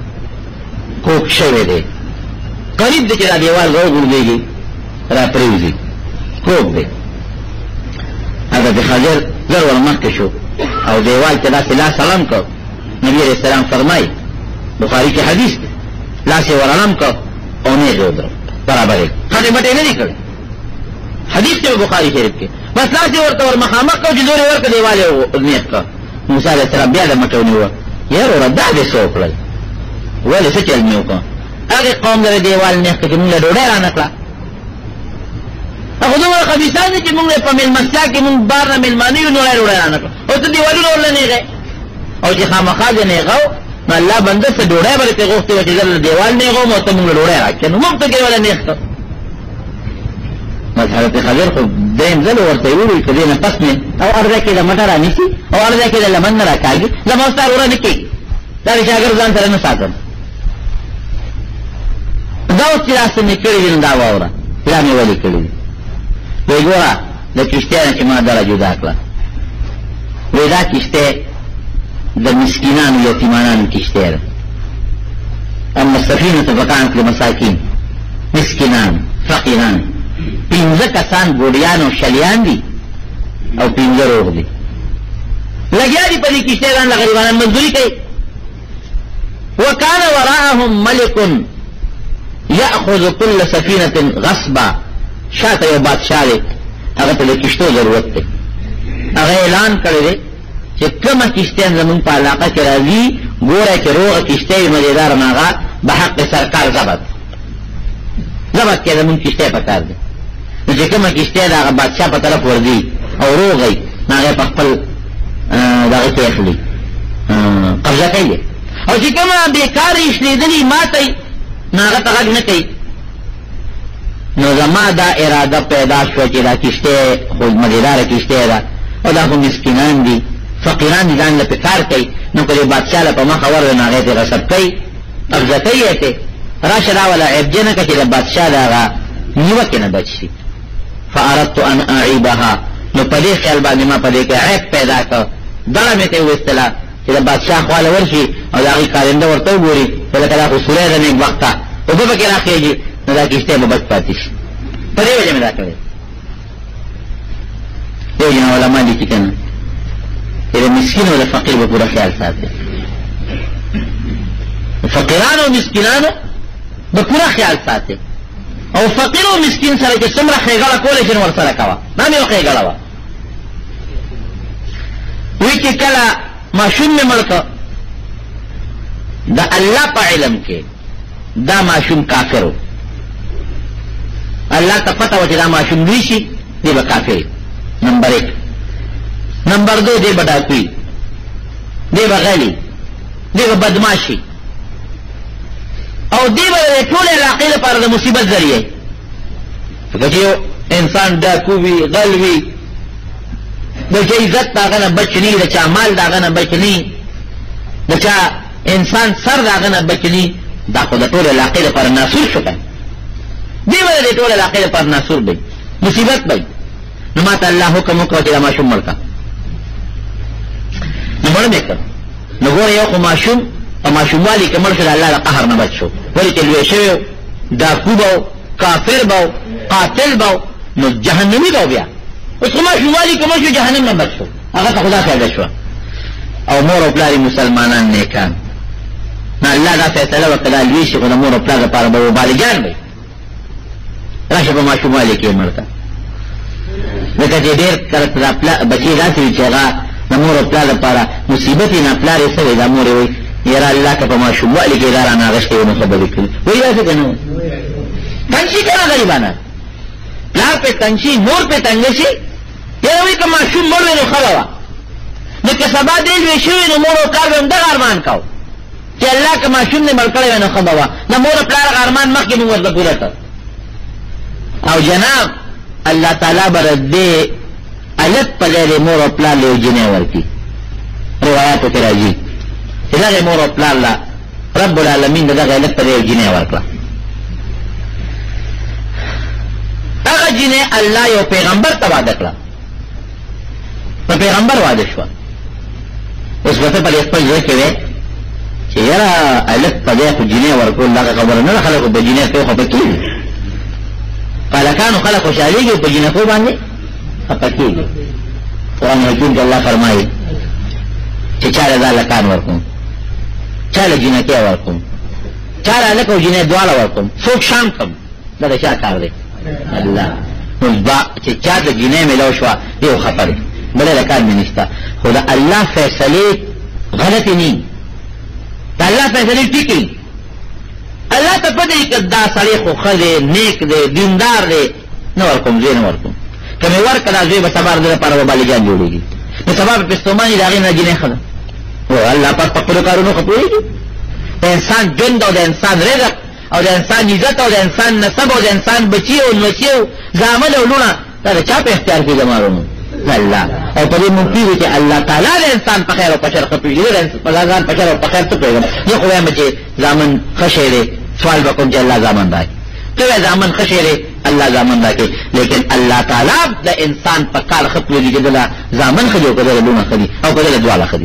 کوک شوی دی، قریب دی چې دا دیوال راوغورځېږي را پرېوځي، کوک دی. حضرت خضر زر ور مخکې شو او دیوال ته داسې لاس اړم کړ. نبي علیه السلام فرمایي، بخاري کې حدیث دی، لاس یې ور اړم کړ او نیغ یې ودرو، برابر یې خټې مټې نه دي کړی، حدیث دی بخاري شریف کې. بس لاس یې ورته ور مخامخ کړ چې زور یې ورکړ، دیوال یې نیغ کړ. موسی علیه السلام بیا د مټې ونیوه، یاره وروره دا دې څه وکړل؟ ولې څه چل مې وکړه؟ هغې قوم له دیوال نیغ کړ چې مونږ له ډوډۍ رانه کړه. خو دومره خبیثان دي چې مونږ په مېلمستیا کې مونږ بار نه مېلمانه یو، نو ډوډۍ رانه کړه، او ته دیوالونه ورله نیغې. او چې خامخا دې نیغه و، نو الله بنده څه ډوډۍ به پرې غوښتې وه چې زه له دیوال نیغوم او ته مونږ له ډوډۍ راکړې، نو موږ پکې وله نیغ کړ. بس حضرت خضر خو درېیم ځل ورته یې وویل که دې نه پس مې او ارزه کې د مټه رانیسي او ارزه کې د لمن نه راکاږي، زما ستا وروره نه کېږي، دا د شاګرد ځان سره نه ساتم. دا اوس چې داسې مې کړي دي نو دا واوره دا مې ولې کړي دي؟ وایي ګوره د کښتۍ نه چې ما دله جدا کړه، وایي دا کښتۍ د مسکینانو یتیمانانو کښتۍ ده. اما السفینة فکانت لمساکین، مسکینان فقیران، پنځه کسان ګوډیان او شلیان دي او پنځه روغ دي، لګیا دي په دې کښتۍ باندې غریبانان مزدوري کوي. وکان وراءهم ملک یأخذ کل سفینة غصبا، شاته یو بادشاہ دی، هغه ته د کښتو ضرورت دی. هغه اعلان کړی دی چې کومه کښتۍ زمونږ په علاقه کې راځي، ګوره چې روغه کښتۍ وي مزېداره، نو هغه به حق سرکار ضبط کې زمونږ کښتۍ په کار دی. نو چې کومه کښتۍ د هغه بادشاه په طرف ورځي او روغه وي، نو هغه په خپل دغه کې اخلي، قبضه کوي. او چې کومه بېکاره یې شلېدلي ماته یي، نو هغه ته غږ نه کوي. نو زما دا اراده پیدا شو چې دا کشته خود مزیدار کشته ده او دا خو مسکینان دي فقیران دي ځان له پکار کوي نو کله بادشاہ له په مخ اور نه هغه ته غصب کوي ابزته یې ته راشه دا ولا عیب جن کړي د بادشاہ دا نیو کنه بچي فاردت ان اعيبها نو په دې خیال باندې ما په دې کې عیب پیدا کړ دا مې ته وستلا چې د بادشاہ خواله ورشي او دا غي کارنده ورته وګوري کله کله اصوله ده نه وخت او په کې راکېږي نو دا کیسته به بچ پاتې شي په دې وجه مې دا کړې یو جنا علماء دي چې کنه د مسکین او د فقیر په پوره خیال ساتي فقیران او مسکینان په پوره خیال ساتي او فقیر او مسکین سره چې څومره خیګړه کولې چې ور سره کاوه نه مې خیګړه وا وی چې کله ماشوم مې مړک دا الله په علم کې دا ماشوم کافر الله ته پته و چې دا ماشوم دوی شي دی به کافر نمبر 1 نمبر 2 دی به ډاکوي دی به غلی دی به بدماشي او دی به ټول علاقې لپاره د مصیبت ذریعہ چې یو انسان ډاکو وي غل وي د چا عزت داغه نه بچنی د چا مال داغه نه بچنی د چا انسان سر داغه نه بچنی دا خو د ټول علاقې لپاره ناسور شو دی به د ټول علاقې لپاره ناسور دی مصیبت دی نو ماته الله حکم وکړ چې ما شوم مړکا نو مړ مې کړ نو ګوره یو خو ماشوم او ماشوموالی که مړ شو د الله د قهر نه بچ شو ولې چې لوی شوی ډاکو به کافر به قاتل به نو جهنمي به بیا اوس خو ماشوموالی که مړ شو جهنم نه بچ شو هغه ته خدا فایده شوه او مور او پلار مسلمانان نیکان نه الله دا فیصله وکړه لوی شي خو د مور او پلار لپاره به بالغان وي راشه په ماشوموالی کې مړ کا لکه چې ډېر کله بچي داسې وي چې هغه د مور او پلار لپاره مصیبت نه پلار یې څه وي دا مور یې وي یاره الله که په ماشوموالی کې دا رانه اغشتی ونه خبرې کړي وایي داسې که نه تنګ شي که نه غریبانه پلار پې تنګ شي مور پې تنګ شي یاره وایي که ماشوم مړ وی نو ښه وه نو که سبا دی لوی شوي نو مور او پلار به همدغه ارمان کو چې الله که ماشوم دې مړ کړی وی نو ښه به وه نه مور او پلار هغه ارمان مخکې مونږ ورته پوره کړ او جناب الله تعالی به ردې الف په ځای د مور او پلار له یو جنۍ ورکړي روایاتو کې راځي چې دغه مور او پلار له رب العالمین دغه الف په ځای یو جنۍ ورکړه هغه جنۍ الله یو پیغمبر ته واده کړه په پیغمبر واده شوه اوس ورته په خپل ځای کې وی چې یاره الف په ځای خو جنۍ ورکول دغه خبره نه ده خلکو د جنۍ خو خفه کېږي فالکانو خلق خوشحالیږي په جنکو باندې خفه کېږي قرآن حکیم کې الله فرمایي چې چاله دا لکان ورکوم چاله جنکې ورکوم چاله هلک او جنۍ دواړه ورکوم څوک شام کم دا د چا کار دی الله نو چې چا د جنۍ میلاو شوه یو خفه دی بله لکان مې نشته خو د الله فیصلې غلطې نه د الله فیصلې ټیکې الله ته پدې کې دا سړی خو ښه دی نیک دی دیندار دی نه ورکوم زه نه ورکوم که مې ورکړه زوی به سبا د لپاره به بالغان جوړېږي نو سبا به پستوماني د هغې نه جنۍ ښه ده الله پاک په خپلو کارونو ښه پوهېږي د انسان ژوند او د انسان رزق او د انسان عزت او د انسان نسب او د انسان بچي او نوچي او زامل او لونه دا د چا په اختیار کې زمارونو الله او په دې ممکن چې الله تعالی د انسان په خیر او په شر ښه پوهېږي د انسان په شر او په خیر څه پوهېږم زه خو وایم چې زامن ښه شی دی سوال بکن چې الله زامن دا کی تو زامن خشیره الله زامن دا کی لیکن الله تعالی د انسان په کار خپل دی چې دا زامن خجو کړي لونه خدي او کړي دواله خدي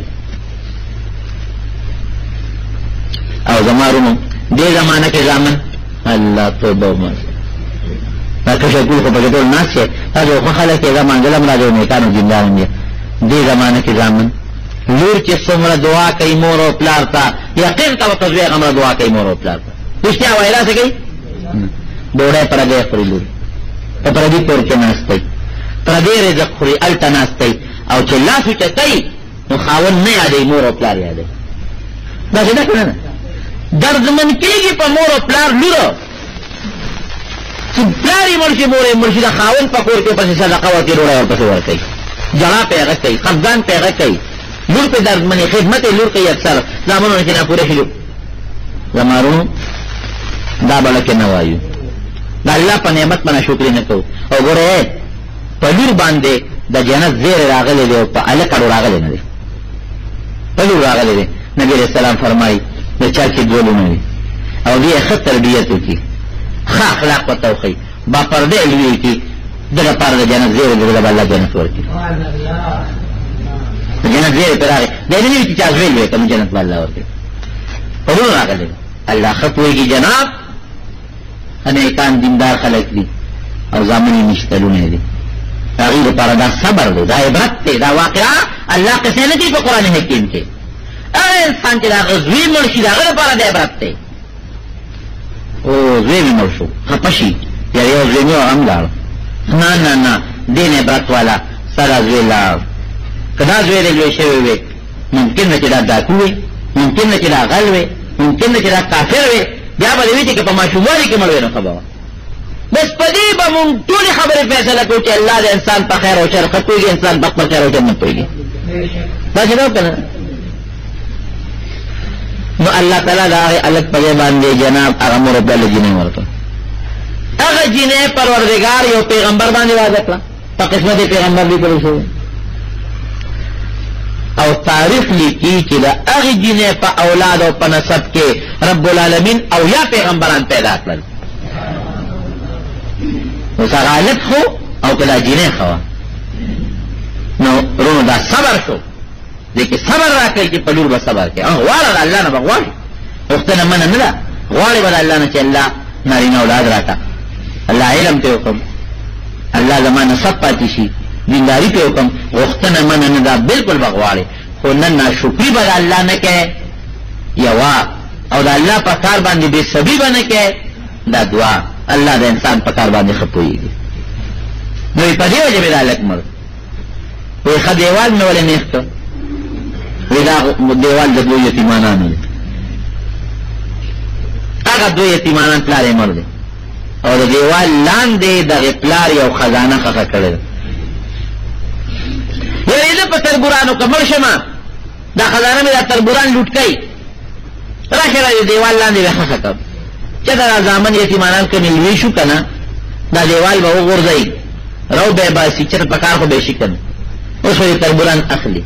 او زمارونو دې زمانہ کې زامن الله توبه ما دا که څه کو په ټول ناس ته هغه خو خلک یې زمان ګلم راځي نه کانو جندان دي دې زمانہ کې زامن لور چې څومره دعا کوي مور او پلار ته یقین تا وتزوی غمره دعا کوي مور او پلار ته رښتیا وایلا څه کوي ډوډۍ پردې خوري لور په پردې کور کې ناستئ پردې رزق خوري الته ناستئ او چې لاس وچتئ نو خاوند نه یادوي مور او پلار یادوي دا څه ده که نه دردمن کېږي په مور او پلار لوره چې پلار یې مړ شي مور یې مړ شي د خاوند په کور کې پسې صدقه ورکړي ډوډۍ ورپسې ورکوي جړا پې هغه کوي خفګان پې هغه کوي لور پې دردمنې خدمت یې لور کوي اکثر زامنو کې ناپوره شي زمارونو دا بله کې نه وایو دا الله په نعمت باندې شکر نه کوو. او ګوره په لور باندې د جنت زیر راغلی دی او په الکړو راغلی نه دی، په لور راغلی دی. نبی علیہ السلام فرمایي د چا چې دولونه دي او دې ښه تربیت وکړي، ښه اخلاق ورته وښیي، با پرده علمي وکړي، دغه لپاره د جنت زیر دی، دغه الله جنت ورکړي. جنت زیر پر راغی دا نه وي چې چا ویل وي کوم جنت الله ورکړي. په لور راغلی الله ښه پوهېږي جناب انیکان دیندار خلک دي او زامنې مشتلونه دي، هغوی لپاره دا صبر دی، دا عبرت دی، دا واقعا الله قصې نه کوي په قرآن حکیم کې. هر انسان چې د هغه زوی مړ شي د هغه لپاره د عبرت دی. او زوی مې مړ شو خفه شي یا یو زوی مې هم لاړ، نه نه نه دین عبرت والا سره زوی لاړ. که دا زوی دی لوی شوی وي ممکن نه چې دا ډاکو وي، ممکن نه چې دا غل وي، ممکن نه چې دا کافر وي، بیا به دې وي چې که په ماشوموالي کې مړ وي نو ښه به وه. بس په دې به مونږ ټولې خبرې فیصله کوو چې الله د انسان په خیر او شر ښه پوهېږي، انسان په خپل خیر او شر نه پوهېږي. داسې نه که نه؟ نو الله تعالی د هغې هلک په ځای باندې جناب هغه مور او پلار له جینۍ ورکړه. هغه جینۍ پروردګار یو پیغمبر باندې واده کړه، په قسمت یې پیغمبر لیکلی شوی او تاریخ لیکي چې د هغې جینۍ په اولاد او په نسب کې رب العالمین او یا پیغمبران پیدا کړل. اوس هغه حالت خو او که دا جینۍ ښه وه نو رونو دا صبر شو، دې کې صبر را کوي چې په لور به صبر کوي. غواړه د الله نه به غواړي، غوښتنه منه نه ده، غواړي به د الله نه چې الله نارینه اولاد راکړه، الله علم ته حکم، الله زما نسب پاتې شي، دینداري ته حکم، غوښتنه منه نه ده، بلکل به غواړي. خو نن ناشکري به د الله نه کوي یوه، او د الله په کار باندې بې صبري به نه کوي دا دوه. الله د انسان په کار باندې ښه پوهېږي. نو په دې وجه مې دا هلک مړ وایي ښه دیوال مې ولې نیغ کړ، وایي دا دیوال د دوه یتیمانانو دی، هغه دوه یتیمانان پلار یې مړ دی او د دیوال لاندې دغې پلار یو خزانه ښخه کړې ده. یعنې زه په تربورانو که مړ شمه دا خزانه مې دا تربوران لوټ کوي، راشي را د دیوال لاندې به ښخه کړم چې دا زامن یتیمانان که مې لوی شو که نه دا دیوال به وغورځوي رو به یې باسي، چېرته په کار خو به یې شي که نه. اوس خو یې تربوران اخلي.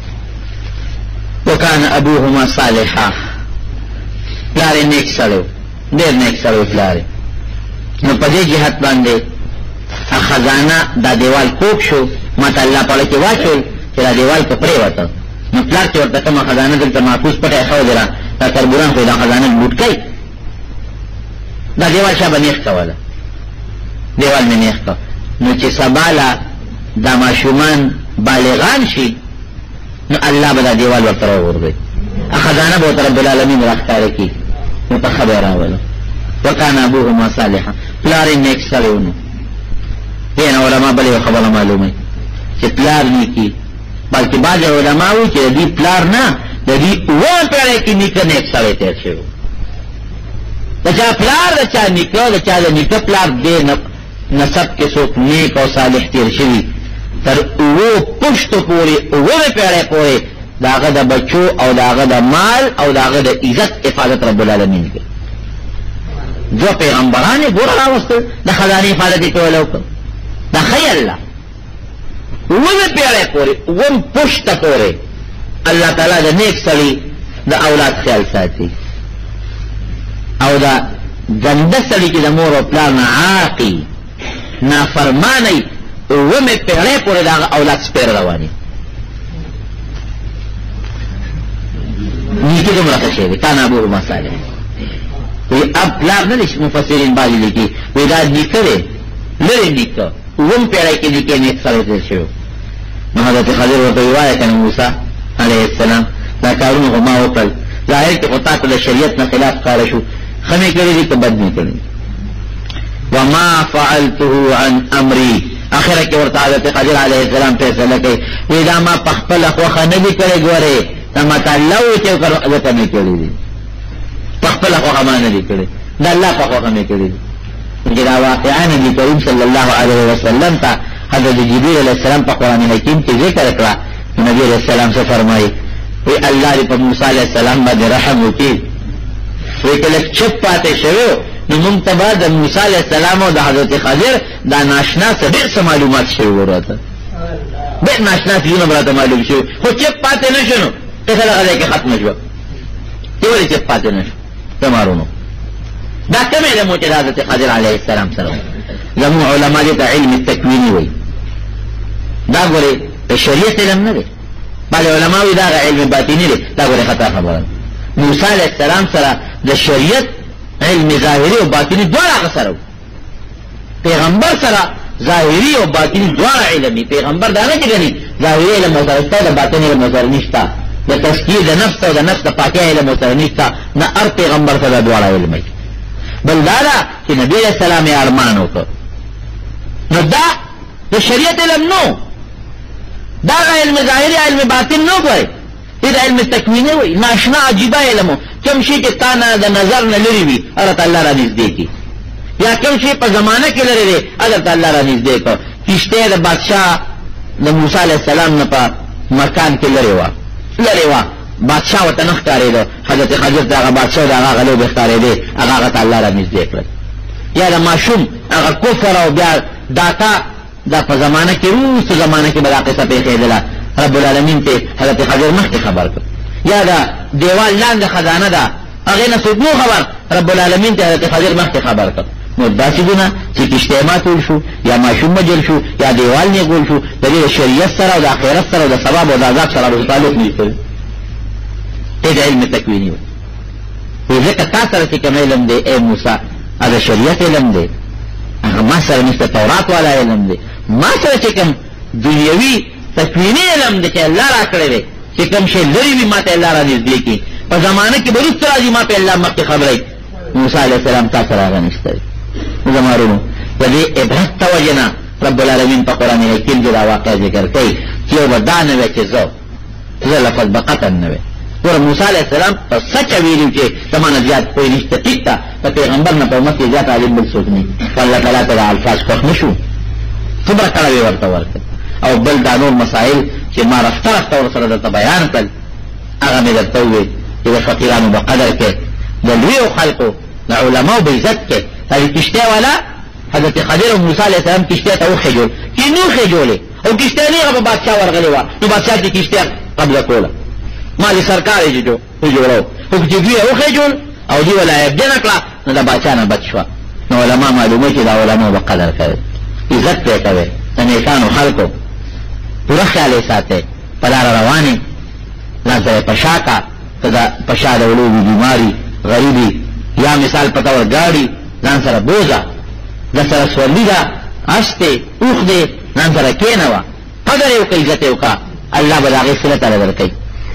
وکان ابوهما صالحا، پلار یې نیک سړی و، ډېر نیک سړی و پلار یې. نو په دې جهت باندې خزانه دا دیوال کوک شو، ماته الله پاړه کې واچول چې دا دیوال په پرېوته. نو پلار چې ورته کومه خزانه دلته محفوظ پټه یې ښودې را، دا تربوران خو دا خزانه لوټ کوي، دا دیوال شا به نیغ کوله، دیوال مې نیغ کو. نو چې سباله دا ماشومان بالغان شي نو الله به دا دیوال ورته راوغورځوي، خزانه به ورته رب العالمین راښکاره کړي. نو په ښه به یې راوله. وکان ابوهما صالحا، پلار یې نیک سړی و. نو دې نه علما بلې یو خبره معلوموي چې پلار نیکي، بلکې بعضې علما وایي چې د دې پلار نه د دې اووه پېړۍ کې نیکه نیک سړی تېر شوی و. د چا پلار د چا نیکه، د چا د نیکه پلار دې نسب کې څوک نیک او صالح تېر شوي تر اووه پشتو پورې، اووه پېړۍ پورې د هغه د بچو او د هغه د مال او د هغه د عزت حفاظت رب العالمین کوي. دوه پیغمبران یې ګوره راوستل، د خزانې حفاظت یې کولی وکړ، دا ښایي الله. اووه پېړۍ پورې، اووم پشته پورې الله تعالی د نیک سړي د اولاد خیال ساتي، او دا ګنده سړي چې د مور او پلار نه عاقي نافرمانی اوومې پېړۍ پورې د هغه اولاد سپېره رواني. نیکي دومره ښه شی دی. کان ابوهما صالحا، وایي اب پلار نه دی، مفسرین بعضې لیکي وایي دا نیکه دی، لرې نیکه، اووم پېړۍ کې نیکه نیک سړی تېر شوی. نو حضرت خضر ورته ووایه که نه موسی علیه السلام دا کارونه خو ما وکړل، ظاهر کې خو تا ته د شریعت نه خلاف ښکاره شو، ښه مې کړي دي که بد مې کړي. وما فعلته عن امری، اخره کې ورته حضرت خضر علیه السلام فیصله کوي، وایي دا ما په خپله خوښه نه دي کړی، ګورې دا ما ته الله وایي چې ځکه مې کړي دي، په خپله خوښه ما نه دي کړي، د الله په خوښه مې کړي دي. چې دا واقعا نبي کریم صلی الله علیه وسلم ته حضرت جبرئیل علیہ السلام په قرآن حکیم کې ذکر کړه. نبی علیہ السلام سے فرمایي وی الله دې په موسی علیہ السلام باندې رحم وکړي، وی کله چپ پاتې شوی نو موږ ته به د موسی علیه السلام او د حضرت خضر دا ناشنا څه ډېر څه معلومات شوي وراته ډېر ناشنا څیزونه به راته معلوم شوي خو چپ پاتې نه شو نو څه دغه ځای کې ختمه شوه ته ولې چپ پاتې نه شو تمارونو دا کوم علم و چې د حضرت خضر علیه السلام سره زموږ علما دې ته علم التکویني وایي دا ګورې د شریعت علم نه دی بعضې علما وایي دا علم باطني دی دا ګورې خطا خبره موسی علیه السلام سره د شریعت علم ظاهري او باطني دواړه هغه سره و پیغمبر سره ظاهري او باطني دواړه علم دي پیغمبر دا نه چې ګني ظاهري علم ورسره شته د باطني علم ورسره نشته د تزکیې د نفس او د نفس د پاکۍ علم ورسره نشته نه هر پیغمبر سره دواړه علم وي بل دا ده چې نبي علیه السلام یې ارمان وکړ نو دا د شریعت علم نو دا علم ظاهري علم باطن نو ګورئ دې علم تکویني وایي ناشنا عجیبه علم و کوم شي چې تا نه د نظر نه لرې وي هغه ته الله را نږدې کړي یا کوم شي په زمانه کې لرې دی هغه ته الله را نږدې کړ کښتۍ د بادشاه د موسی علیه السلام نه په مکان کې لرې وه بادشاه ورته نه ښکارېده حضرت خضر ته هغه بادشاه د هغه غلو به ښکارېدی هغه ته الله را نږدې کړل یا د ماشوم هغه کفر او بیا داتا دا په زمانه کې وروسته زمانه کې به دا قصه پېښېدله رب العالمین ته حضرت خضر مخکې خبر کړ یا دا دیوال لاندې خزانه ده هغې نه څوک نو خبر رب العالمین ته حضرت خضر مخکې خبر کړ نو داسې دونه چې کښتۍ ماتول شو یا ماشوم مجل شو یا دیوال نیغول شو د دې د شریعت سره او د آخرت سره او د ثواب او د عذاب سره به تعلق نه لري دې د علم تکویني وایي ځکه تا سره چې کوم علم دی ای موسی هغه شریعت علم دی هغه ما سره نشته تورات والا علم دی ما سره چې کوم دنیوي تکویني علم دی چې الله را کړی دی چې کوم شی لرې وي ما ته الله را نږدې کړي په زمانه کې به وروسته راځي ما په الله مخکې خبرئ موسی علیه السلام تا سره هغه نشته دی زما وروڼو د دې عبرت ته وجې نه رب العالمین په قرآن حکیم کې دا واقع ذکر کوي چې یو به دا نه وی چې زه لفظ به قطن نه وی ګوره موسی علیه السلام په سچه ویلي چې زما نه زیات پوه نشته ټیک ته د پیغمبر نه په امت کې زیات عالم بل څوک نه په الله تعالی ته دا الفاظ خوښ نه شو څومره کړه یې ورته ورکړ او بل دا نور مسائل چې ما رفته رفته ورسره درته بیان کړل هغه مې درته وویل چې د فقیرانو به قدر کې د لویو خلقو د علماو به عزت کې هغې کښتۍ والا حضرت خضر او موسی علیه السلام کښتۍ ته وخېجول چې نو خېجولې او کښتۍ نیغه به بادشاه ورغلې وه نو بادشاه چې کښتۍ قبضه کوله ما د سرکار یې جوړو خو چې دوی یې وخېجول او دوی ولا عیبجه نه کړه نو د بادشاه نه بچ شوه نو علما معلوموي چې دا علماو به قدر کوي عزت پرې کوي د نیکانو خلکو پوره خیال یې ساتئ په لاره روانې ځان سره یې په شا کا که د په شا د ولوي بیماري غریبي یا مثال په طور ګاډي ځان سره بوزه د سره سورلي ده اش دی اوښ دی ځان سره کېنوه قدر یې وکړه عزت یې وکړه الله به د هغې صله تعالی درکوي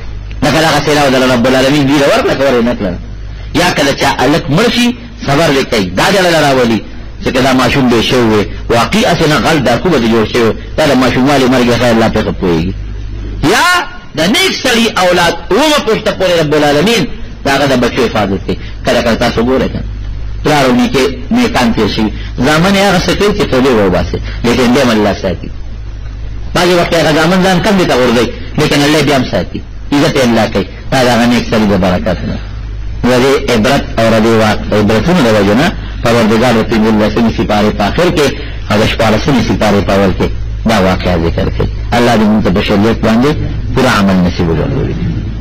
لکه دغه سیله د رب العالمین دوی له ورکړه که ور یې نه کړله یا کله چا هلک مړ شي صبر دې کوي دا ډله له راولي چې که دا ماشوم بې شوی وی واقعي هسې نه غل ډاکو به دې جوړ شوی دا د ماشوموالي مرګ خیر الله پرې ښه پوهېږي یا د نیک سړي اولاد اومه پوښته پورې رب العالمین د هغه د بچو حفاظت کوي کله کله تاسو ګورئ که پلار او نیکان تېر شوي زامن یې هغه څه کوي چې توبې وباسي لیکن بیا هم الله ساتي بعضې وخت هغه زامن ځان کم دې ته غورځوي لیکن الله بیا هم ساتي عزت یې الله کوي دا د هغه نیک سړي د برکت نه د دې عبرت او د دې عبرتونو د وجې نه پروردګار د پنځلسمې سپارې په آخر کې او د شپاړسمې سپارې په اول کې دا واقعه ذکر کوي الله دې موږ ته په شریعت باندې پوره عمل نصیب وګرځوي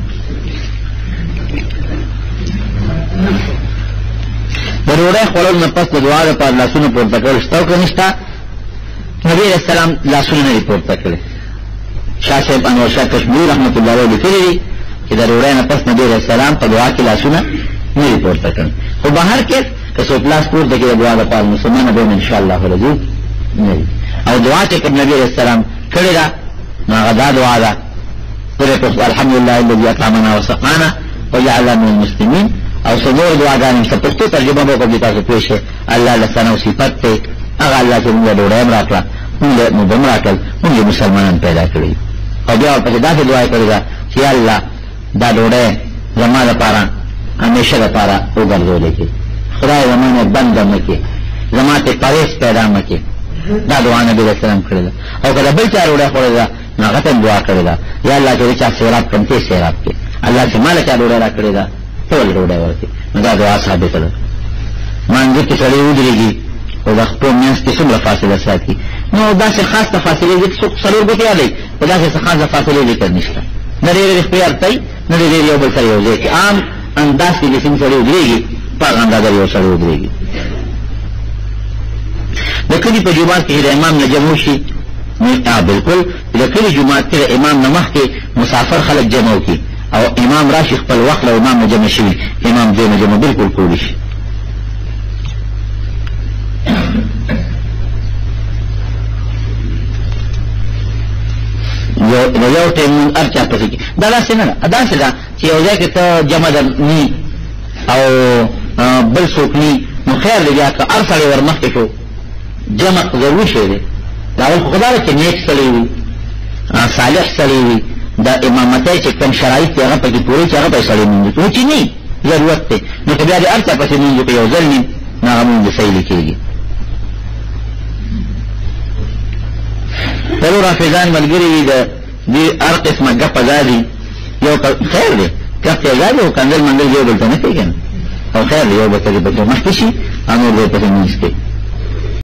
د ډوډۍ خوړلو نه پس د دعا دپاره لاسونه پورته کول شته او که نشته نبي علیه السلام لاسونه نه دي پورته کړي شاه صاحب انور شاه کشمیري رحمت الله علیه لیکلي دي چې د ډوډۍ نه پس نبي علیه السلام په دعا کې لاسونه نه دي پورته کړي خو بهر کې که څوک لاس پورته کړي د دعا دپاره مسلمانه به انشاءالله العزیز نه وي او دعا چې کوم نبي علیه السلام کړې ده نو هغه دا دعا ده الحمدلله الذي اطعمنا وسقانا وجعلنا من المسلمین او څلور دعاګانې چې پښتو ترجمه به وکړو تاسو پوه شئ الله له ثنا او صفت دی هغه الله چې موږ ډوډۍ هم راکړه موږ به هم راکړل موږ مسلمانان پیدا کړي او بیا ورپسې داسې دعا یې کړې ده چې الله دا ډوډۍ زما دپاره همیشه دپاره وګرځولې کړي خدای زما نه بنده مه کړي زما ته پرهیز پیدا مه کړي دا دعا نبي علیه السلام کړې ده او که د بل چا ډوډۍ خوړې ده نو هغه ته دعا کړې ده یا الله چې د چا سیراب کړم ته سیراب کړي الله چې ما له چا ډوډۍ را کړې ده ټول ډوډۍ ورکړي نو دا دعا ثابته ده مانځه کې سړی ودرېږي او د خپل منځ کې څومره فاصله ساتي. نو داسې خاصه فاصله دي څوک څلور ګوتې یادوي په داسې څه خاصه فاصله ذکر نشته. نه ډېر اختیار کوي نه ډېر یو بل سره یو ځای کې عام انداز کې چې څنګه سړی ودرېږي په هغه اندازه یو سړی ودرېږي. د کلي په جومات کې د امام نه جمع وشي بالکل د کلي جومات کې د امام نه مخکې مسافر خلک جمع وکړي او امام راشي خپل وخت له امام نه جمع شوي امام دې نه جمع بالکل کولی شي. یو ټیم هر چا پسې کې دا داسې نه ده داسې ده چې یو ځای کې ته جمع ده ني او بل څوک ني نو خیر دی بیا که هر سړی ور مخکې شو جمع ضروري شی دی. دا اول خو خدا ده چې نیک سړی وي صالح سړی وي د امامتۍ چې کوم شرایط دي هغه پکې پوره چې هغه پکې سړی مونځي خو چې نه ضرورت دی نو که بیا د هر چا پسې مونځو که یو ځل ني نو هغه مونځ صحیح نه کېږي. څلور حافظان ملګري وي د دې هر قسمه ګپه دا دي یو خیر دی ګپ یې دا دی او کنځل منځل یو بل ته نه کوي که نه او خیر دی یو به ته دې پسې مخکې شي او نور به یې پسې مونځ کوي.